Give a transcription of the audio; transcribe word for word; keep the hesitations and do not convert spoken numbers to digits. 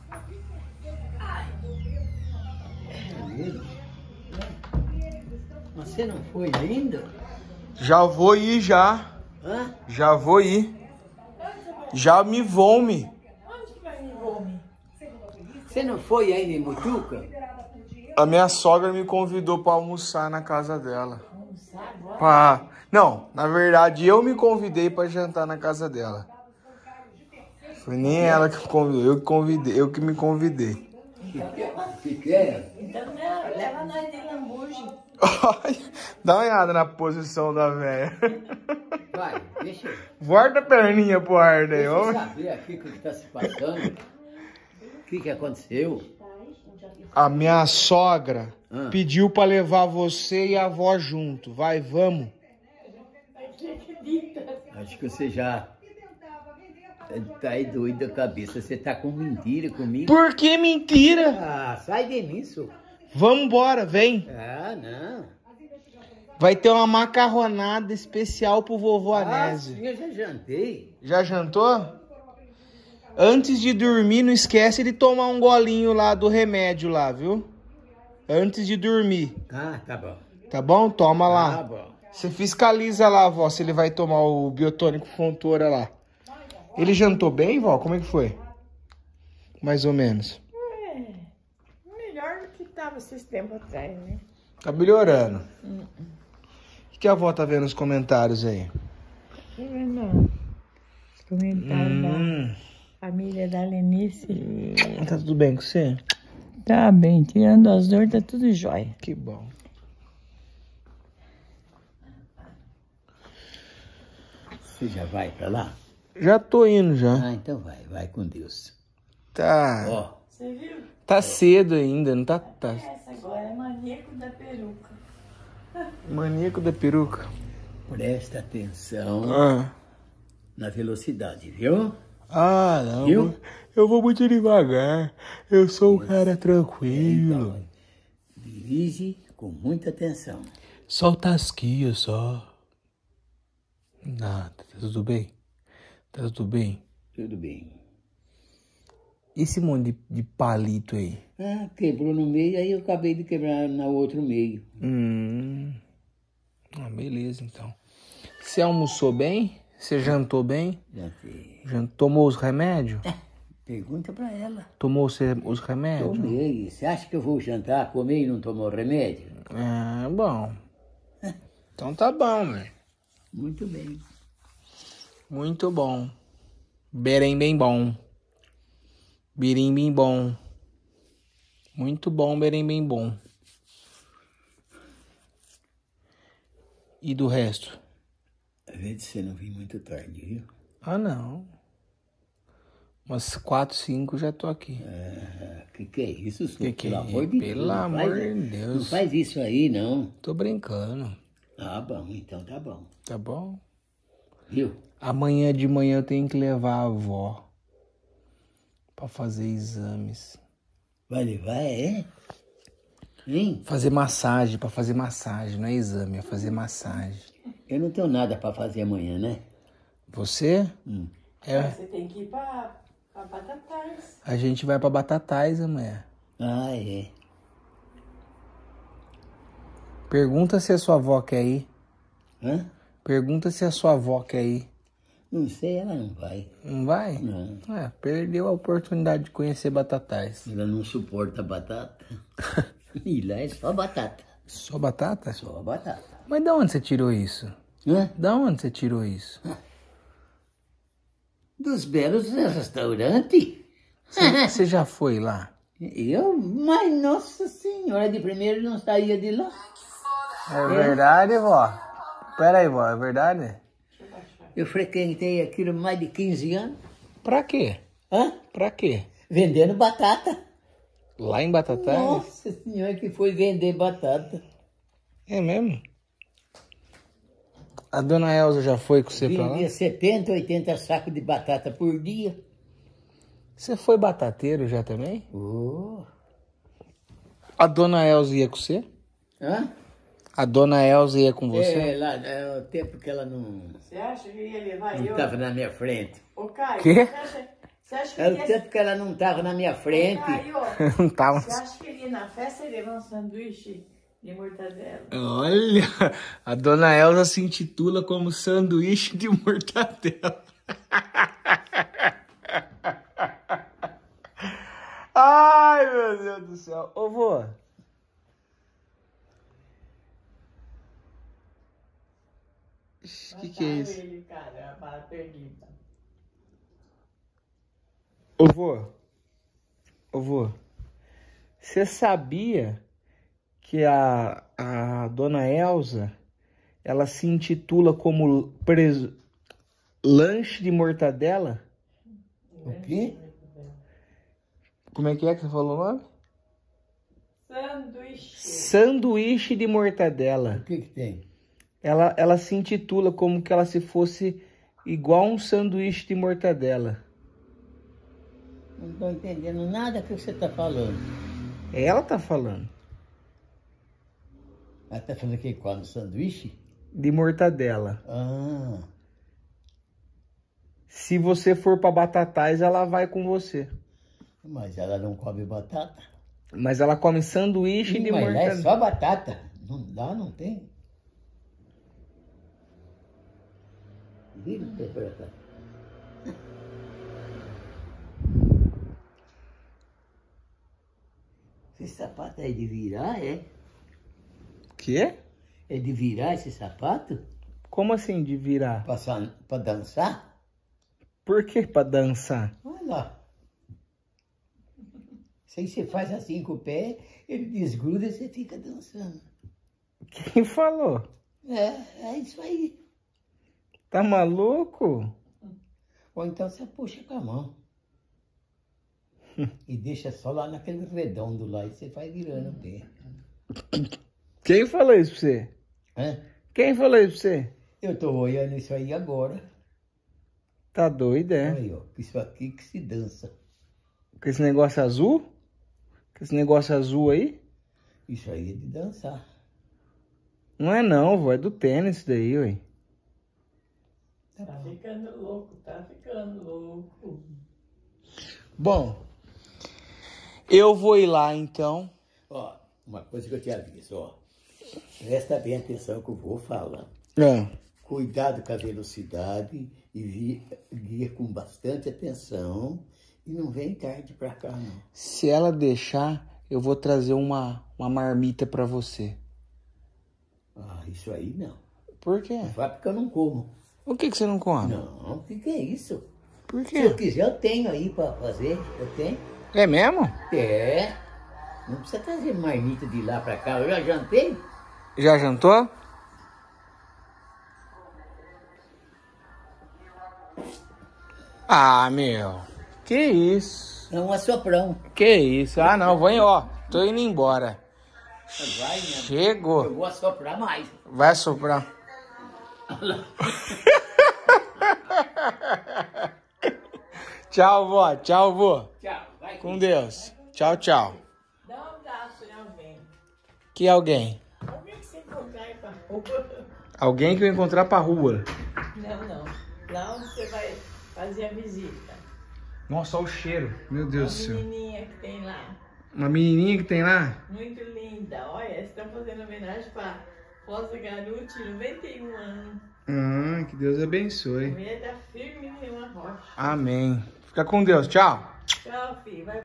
Você não foi ainda? Já vou ir, já. Hã? Já vou ir. Já me vou-me. Onde que vai me vome? Você não foi ainda em Mutuca? A minha sogra me convidou pra almoçar na casa dela. Almoçar agora? Pra... Não, na verdade, eu me convidei pra jantar na casa dela. Foi nem ela que me convidou, eu que convidei, eu que me convidei. O que que é? Então não, leva nós de lambuja. Dá uma olhada na posição da velha. Vai, deixa eu, Volta a perninha pro ar daí, deixa eu ó. saber aqui o que tá se passando. O que que aconteceu? A minha sogra Ah. pediu pra levar você e a avó junto. Vai, vamos. Acho que você já tá aí doido da cabeça. Você tá com mentira comigo? Por que mentira? Ah, sai de mim, senhor. Vamos embora, vem. Ah, não. Vai ter uma macarronada especial pro vovô Ah, Anésio. sim, eu já jantei. Já jantou? Antes de dormir, não esquece de tomar um golinho lá do remédio lá, viu? Antes de dormir. Ah, tá bom. Tá bom? Toma Tá lá. bom. Você fiscaliza lá, vó, se ele vai tomar o biotônico Fontoura lá. Ele jantou bem, vó? Como é que foi? Mais ou menos. É, melhor do que tava esses tempos atrás, né? Tá melhorando. O que, que a vó tá vendo nos comentários aí? Tô vendo os comentários Hum, da família da Lenice. tá tudo bem com você? Tá bem, tirando as dores, tá tudo jóia. Que bom. Você já vai pra lá? Já tô indo já. Ah, então vai. Vai com Deus. Tá. Ó, Você viu? Tá cedo ainda, não tá? Tá. Essa agora é maníaco da peruca. Maníaco da peruca. presta atenção Ah, na velocidade, viu? ah não. Viu? Eu vou muito devagar. Eu sou um cara tranquilo. Então, dirige com muita atenção. Só o tasquinho, só. Nada, tá tudo bem? Tá tudo bem? Tudo bem. E esse monte de, de palito aí? Ah, quebrou no meio, aí eu acabei de quebrar no outro meio. Hum. Ah, beleza, então. Você almoçou bem? Você jantou bem? Já sei. Jan- Tomou os remédios? Pergunta pra ela. Tomou os re- os remédios? Tomei. Você acha que eu vou jantar, comer e não tomar remédio? É, bom. Então tá bom, velho. Muito bem. Muito bom. Berem bem bom. Birim bem bom. Muito bom, berem bem bom. E do resto? Às vezes você não vem muito tarde, viu? Ah, não. Umas quatro, cinco já tô aqui. Ah, que que é isso, senhor? Que que Pelo é? amor de Pelo Deus. não amor faz- de Deus. Não faz isso aí, não. Tô brincando. Ah, bom, então tá bom. Tá bom? Viu? Amanhã de manhã eu tenho que levar a avó pra fazer exames. Vai levar, é? Hein? Fazer massagem, pra fazer massagem. Não é exame, é fazer massagem. Eu não tenho nada pra fazer amanhã, né? Você? Hum. É. Você tem que ir pra, pra Batatais. A gente vai pra Batatais amanhã. Ah, é. Pergunta se a sua avó quer ir. Hã? Pergunta se a sua avó quer ir. Não sei, ela não vai. Não vai? Não. É, perdeu a oportunidade de conhecer Batatais. Ela não suporta batata. E lá é só batata. Só batata? Só batata. Mas da onde você tirou isso? Hã? Da onde você tirou isso? Dos belos restaurantes. Você, você já foi lá? Eu? Mas, nossa senhora, de primeiro não saía de lá. É verdade, vó? Pera aí, vó, é verdade? Eu frequentei aquilo mais de quinze anos. Pra quê? Hã? Pra quê? Vendendo batata. Lá em Batatais? Nossa senhora, que foi vender batata. É mesmo? A dona Elza já foi com você pra lá? Vendia setenta, oitenta sacos de batata por dia. Você foi batateiro já também? Oh. A dona Elza ia com você? Hã? A dona Elza ia com você? É, lá, é o tempo que ela não Você acha que ia levar eu? estava na minha frente. Ô, Caio, Quê? Você, acha, Você acha que É o ele ia... tempo que ela não estava na minha frente. Aí, ó, Não tava. você acha que ele ia na festa e levar um sanduíche de mortadela? Olha, a dona Elza se intitula como sanduíche de mortadela. Ai, meu Deus do céu. Ô, vô. O que que é isso? Ele, cara, a bala perdida. Ô, vô. Ô, vô. Você sabia que a, a dona Elza, ela se intitula como pres... lanche de mortadela? O quê? Como é que é que você falou o nome? Sanduíche. Sanduíche de mortadela. O que que tem? Ela, ela se intitula como que ela se fosse igual um sanduíche de mortadela. Não estou entendendo nada que você está falando. Ela tá falando. Ela está falando que qual? No sanduíche? De mortadela. Ah, Se você for pra Batatais, ela vai com você. mas ela não come batata. Mas ela come sanduíche Ih, de mas lá é mortadela. só batata. Não dá, não tem. Vira o pé pra cá. Esse sapato é de virar, é? Quê? É de virar esse sapato? Como assim de virar? Passar, pra dançar? Por que pra dançar? Olha lá. Se aí você faz assim com o pé, ele desgruda e você fica dançando. Quem falou? É, é isso aí. Tá maluco? Ou então você puxa com a mão. E deixa só lá naquele redondo lá e você vai virando o pé. Quem falou isso pra você? Hã? Quem falou isso pra você? Eu tô olhando isso aí agora. Tá doido, é? Aí, ó. Isso aqui que se dança. Com esse negócio azul? Com esse negócio azul aí? Isso aí é de dançar. Não é não, vô. É do tênis isso daí, ué. Tá ficando louco, tá ficando louco. Bom, eu vou ir lá então. Ó, uma coisa que eu te aviso, ó. Presta bem atenção que eu vou falar. É. Cuidado com a velocidade e vi- guia com bastante atenção. E não vem tarde pra cá, não. Se ela deixar, eu vou trazer uma, uma marmita pra você. Ah, isso aí não. Por quê? Vai porque eu não como. O que, que você não come? Não, o que, que é isso? Por Se quê? eu quiser, eu tenho aí pra fazer. Eu tenho. É mesmo? É. Não precisa trazer marmita de lá pra cá. Eu já jantei. Já jantou? Ah, meu. Que isso? É um assoprão. Que isso? Ah, não. Vou, ó. Tô indo embora. Vai, né? Eu Chegou. vou assoprar mais. Vai soprar. Tchau, vó. Tchau, vô. Tchau. Vai. Com Deus. Tchau, tchau. Dá um abraço em alguém. Que alguém? Alguém que você encontrar aí pra rua. Alguém que eu encontrar pra rua. Não, não. Lá onde você vai fazer a visita. Nossa, olha o cheiro. Meu A Deus do céu. menininha que tem lá. Uma menininha que tem lá? Muito linda. Olha, eles estão fazendo homenagem pra Rosa Garuti, noventa e um anos. Ah, que Deus A abençoe. mulher tá firme em uma rocha. Amém. Fica com Deus. Tchau. Tchau, filho. Vai